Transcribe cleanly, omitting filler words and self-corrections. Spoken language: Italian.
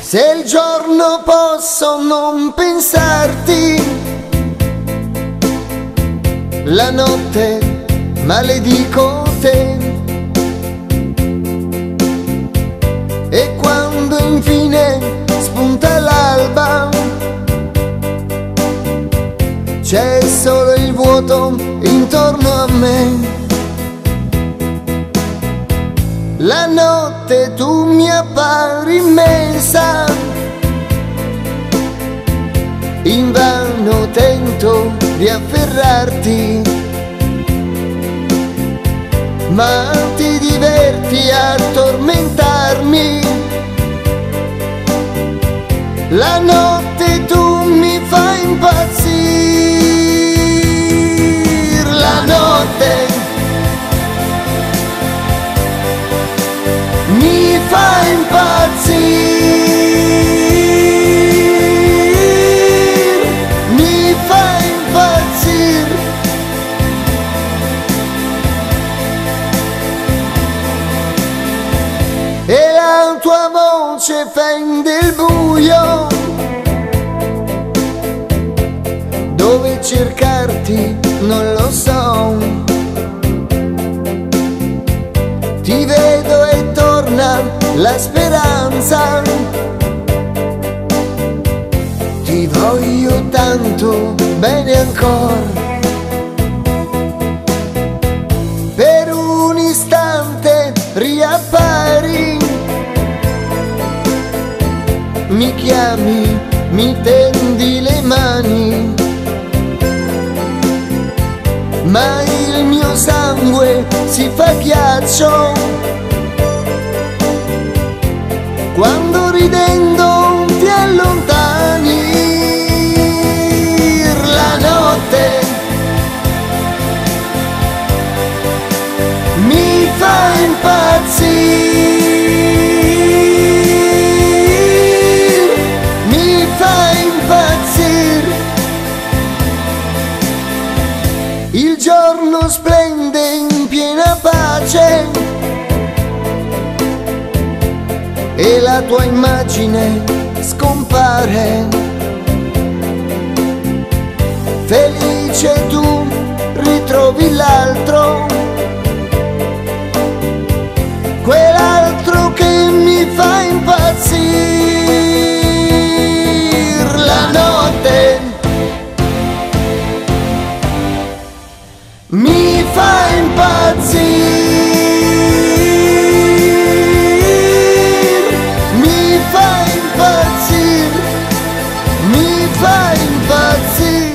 Se il giorno posso non pensarti, la notte maledico te. E quando infine spunta l'alba, c'è solo il vuoto intorno a me. La notte tu mi appari immensa, invano tento di afferrarti, ma ti diverti a tormentarmi. La notte tu mi fai impazzire, la notte mi fa impazzire, mi fa impazzire. E la tua voce fende il buio, dove cercarti non lo so. Ti vedo e torna la speranza, ti voglio tanto bene ancora. Per un istante riappari, mi chiami, mi tendi le mani, ma il mio sangue si fa ghiaccio quando ridendo ti allontani. La notte mi fa impazzire, mi fa impazzire. Il giorno splende in piena pace e la tua immagine scompare. Felice tu ritrovi l'altro, quell'altro che mi fa impazzire. La notte mi fa impazzire, mi fa impazzire, mi fa impazzire.